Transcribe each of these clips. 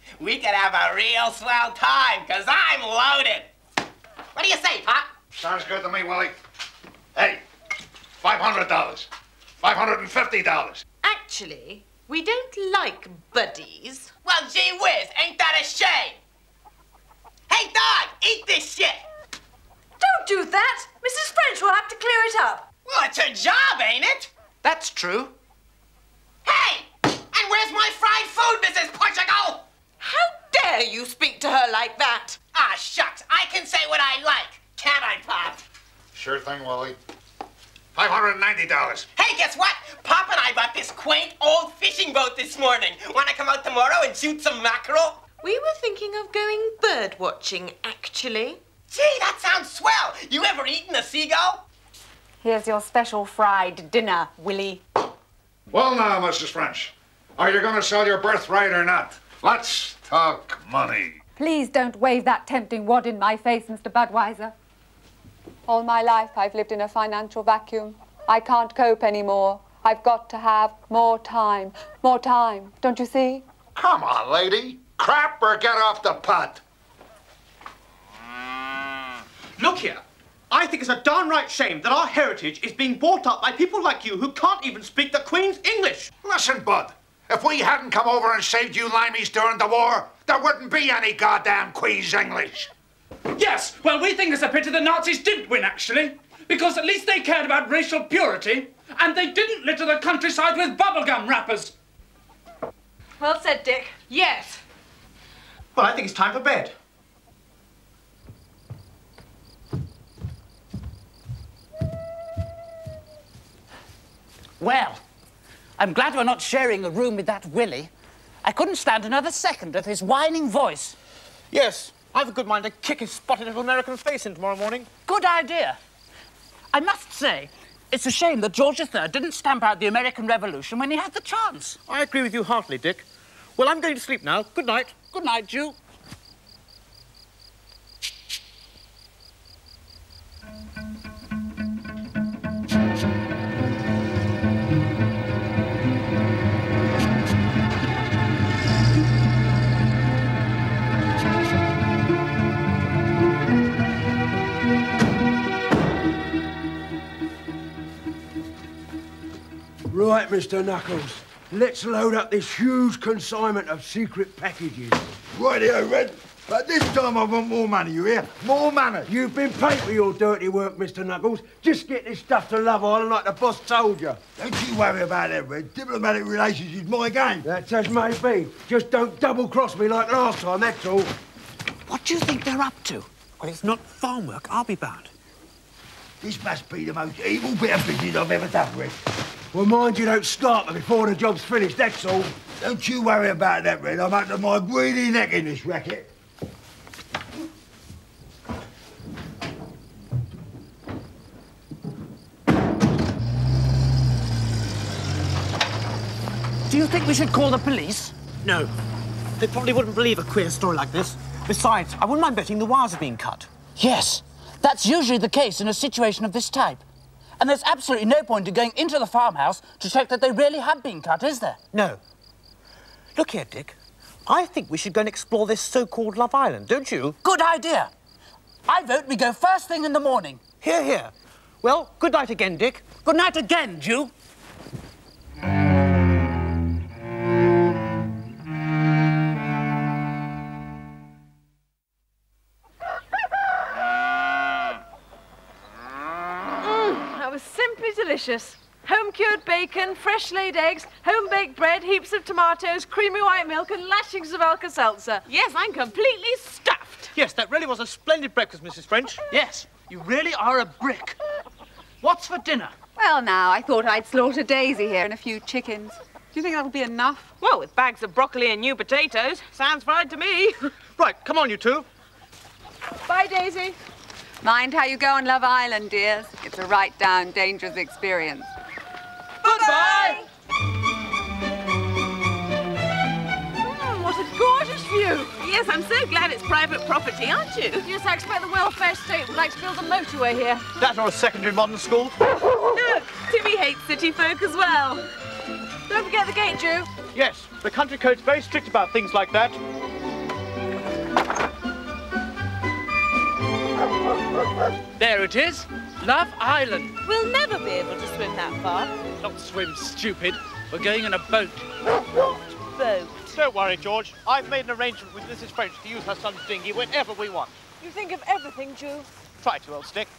We could have a real swell time, because I'm loaded. What do you say, Pop? Sounds good to me, Willie. Hey, $500. $550. Actually, we don't like buddies. Well, gee whiz, ain't that a shame? Hey, dog, eat this shit. Don't do that. Mrs. French will have to clear it up. Well, it's her job, ain't it? That's true. Hey, and where's my fried food, Mrs. Portugal? How dare you speak to her like that? Ah, shucks, I can say what I like. Can't I, Pop? Sure thing, Willie. $590. Hey, guess what? Pop and I bought this quaint old fishing boat this morning. Want to come out tomorrow and shoot some mackerel? We were thinking of going bird watching, actually. Gee, that sounds swell. You ever eaten a seagull? Here's your special fried dinner, Willie. Well now, Mrs. French, are you going to sell your birthright or not? Let's talk money. Please don't wave that tempting wad in my face, Mr. Budweiser. All my life I've lived in a financial vacuum. I can't cope anymore. I've got to have more time. More time, don't you see? Come on, lady. Crap or get off the pot. Look here. I think it's a downright shame that our heritage is being bought up by people like you who can't even speak the Queen's English. Listen, Bud. If we hadn't come over and saved you limeys during the war, there wouldn't be any goddamn Queen's English. Yes, well, we think it's a pity the Nazis didn't win, actually, because at least they cared about racial purity, and they didn't litter the countryside with bubblegum wrappers. Well said, Dick. Yes. Well, I think it's time for bed. Well, I'm glad we're not sharing a room with that Willie. I couldn't stand another second of his whining voice. Yes, I've a good mind to kick his spotted little American face in tomorrow morning. Good idea. I must say, it's a shame that George III didn't stamp out the American Revolution when he had the chance. I agree with you heartily, Dick. Well, I'm going to sleep now. Good night. Good night, Jew. Right, Mr. Knuckles. Let's load up this huge consignment of secret packages. Rightio, Red. But this time I want more money, you hear? More money. You've been paid for your dirty work, Mr. Knuckles. Just get this stuff to Love Island like the boss told you. Don't you worry about that, Red. Diplomatic relations is my game. That's as may be. Just don't double-cross me like last time, that's all. What do you think they're up to? Well, it's not farm work, I'll be bound. This must be the most evil bit of business I've ever done, Red. Well, mind you don't start before the job's finished, that's all. Don't you worry about that, Red. I'm up to my greedy neck in this racket. Do you think we should call the police? No. They probably wouldn't believe a queer story like this. Besides, I wouldn't mind betting the wires are being cut. Yes, that's usually the case in a situation of this type. And there's absolutely no point in going into the farmhouse to check that they really have been cut, is there? No. Look here, Dick. I think we should go and explore this so-called Love Island, don't you? Good idea. I vote we go first thing in the morning. Hear, hear. Well, good night again, Dick. Good night again, Jew. Delicious. Home-cured bacon, fresh-laid eggs, home-baked bread, heaps of tomatoes, creamy white milk and lashings of Alka-Seltzer. Yes, I'm completely stuffed. Yes, that really was a splendid breakfast, Mrs. French. Yes, you really are a brick. What's for dinner? Well, now, I thought I'd slaughter Daisy here and a few chickens. Do you think that'll be enough? Well, with bags of broccoli and new potatoes. Sounds fine to me. Right, come on, you two. Bye, Daisy. Mind how you go on Love Island, dears. It's a right-down dangerous experience. Goodbye! What a gorgeous view. Yes, I'm so glad it's private property, aren't you? Yes, I expect the welfare state would like to build a motorway here. That or a secondary modern school? Look, Timmy hates city folk as well. Don't forget the gate, Joe. Yes, the country code's very strict about things like that. There it is. Love Island. We'll never be able to swim that far. Not swim, stupid. We're going in a boat. What boat? Don't worry, George. I've made an arrangement with Mrs. French to use her son's dinghy whenever we want. You think of everything, Ju. Try to, old stick.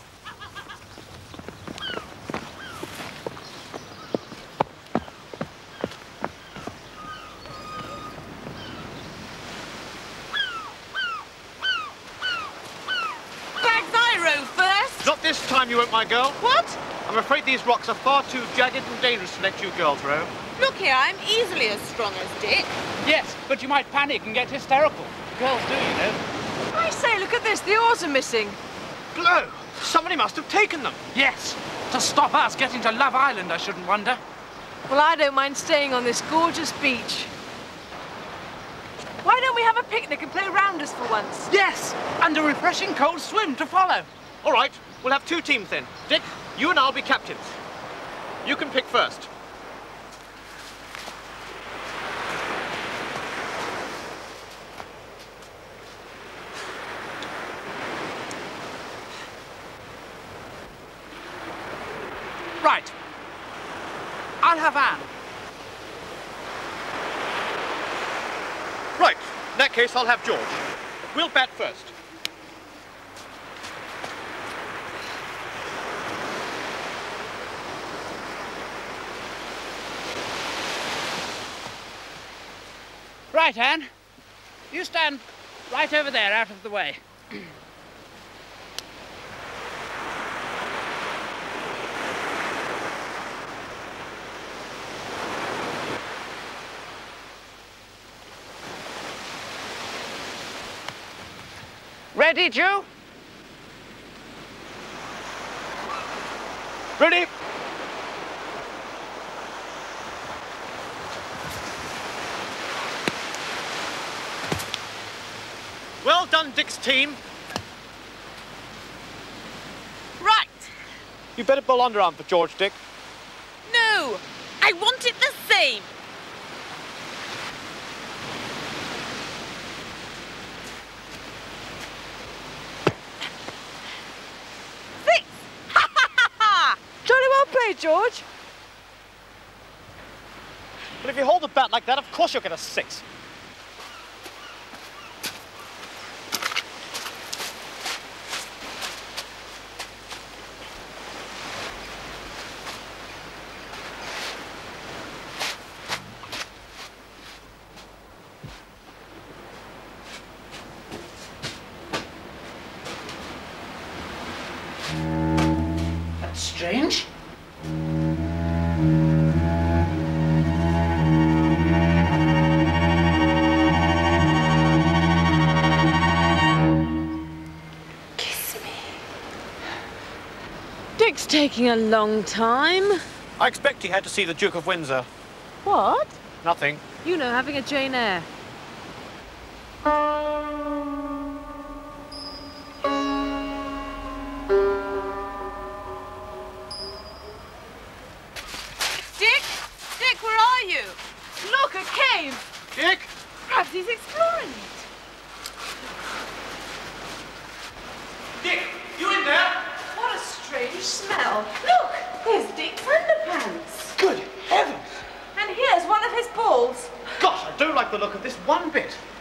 Not this time, you won't, my girl. What? I'm afraid these rocks are far too jagged and dangerous to let you girls row. Look here, I'm easily as strong as Dick. Yes, but you might panic and get hysterical. Girls do, you know. I say, look at this. The oars are missing. Blow! Somebody must have taken them. Yes, to stop us getting to Love Island, I shouldn't wonder. Well, I don't mind staying on this gorgeous beach. Why don't we have a picnic and play rounders for once? Yes, and a refreshing cold swim to follow. All right, we'll have two teams then. Dick, you and I'll be captains. You can pick first. Right. I'll have Anne. Right. In that case, I'll have George. We'll bat first. Right, Anne. You stand right over there, out of the way. Ready, Joe? Ready? Well done, Dick's team. Right. You better bowl underarm for George, Dick. No, I want it the same. Jolly well played, George. Well, if you hold the bat like that, of course you'll get a 6. That's strange. Kiss me. Dick's taking a long time. I expect he had to see the Duke of Windsor. What? Nothing. You know, having a Jane Eyre. Dick, where are you? Look, a cave. Dick? Perhaps he's exploring it. Dick, you in there? What a strange smell. Look, there's Dick's underpants. Good heavens! And here's one of his balls. Gosh, I don't like the look of this one bit.